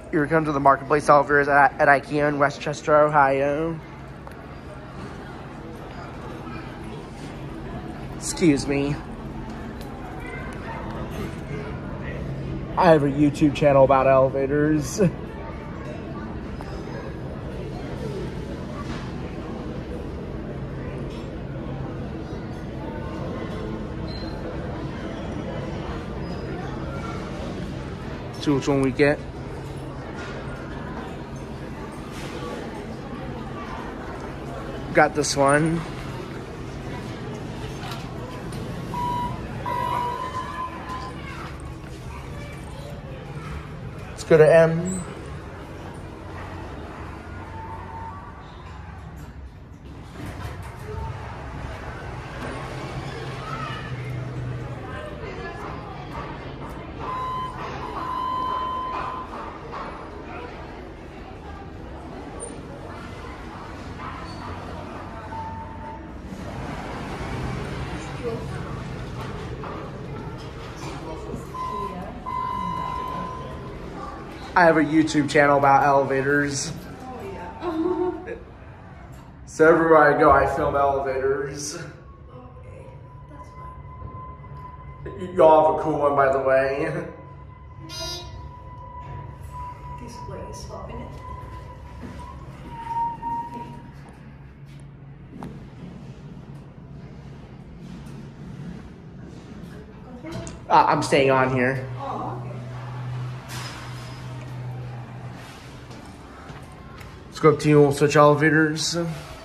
Here we come to the Marketplace Elevators at IKEA in Westchester, Ohio. Excuse me. I have a YouTube channel about elevators. See which one we get. Got this one. Let's go to M. I have a YouTube channel about elevators. Oh, yeah. So everywhere I go, I film elevators. Okay, that's fine. Y'all have a cool one, by the way. This way is swapping it. I'm staying on here. Oh, okay. Let's go up to you. We'll switch elevators.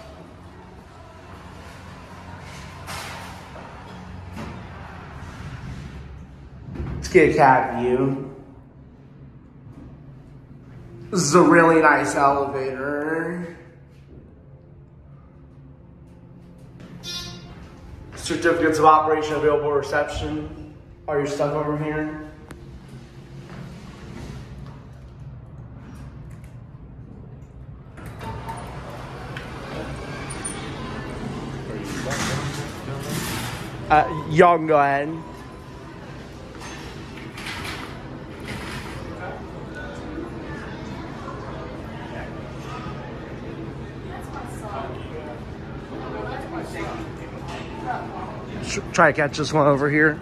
Let's get a cat view. This is a really nice elevator. Certificates of operation available at reception. All your stuff over here. Y'all can go ahead. Try to catch this one over here.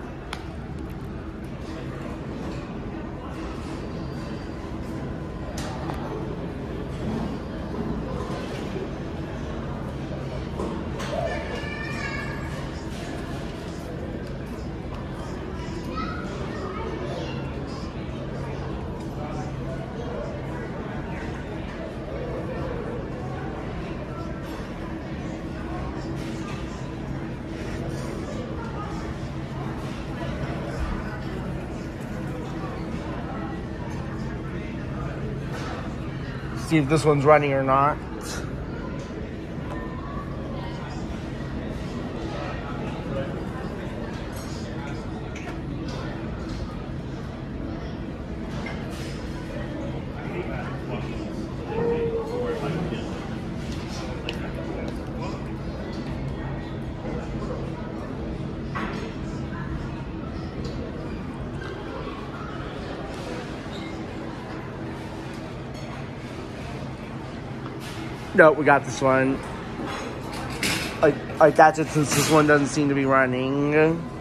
See if this one's running or not. No, we got this one. Like that's it, since this one doesn't seem to be running.